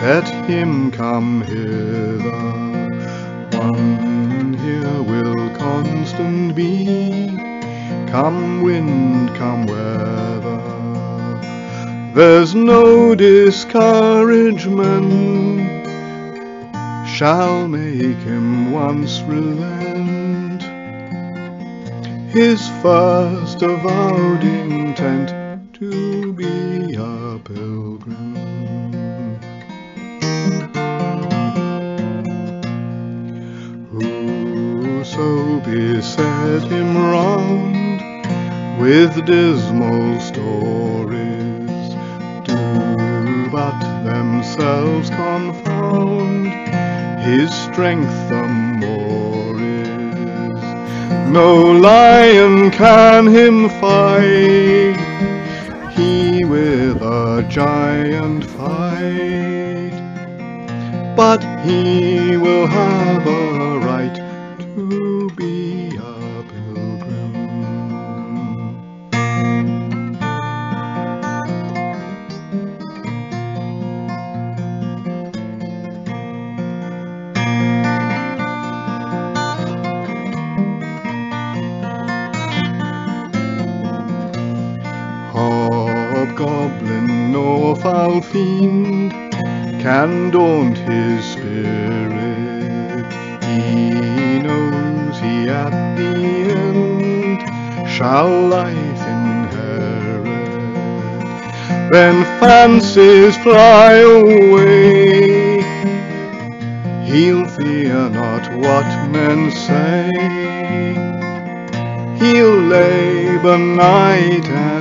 let him come hither. One here will constant be, come wind, come weather. There's no discouragement shall make him once relent his first avowed intent to be a pilgrim. Whoso beset him round with dismal stories do but themselves confound, his strength the more is. No lion can him fight, he with a giant fight, but he will have a right to be a pilgrim. Hobgoblin nor foul fiend can daunt his spirit. He knows he at the end shall life inherit. Then fancies fly away, he'll fear not what men say. He'll labour night and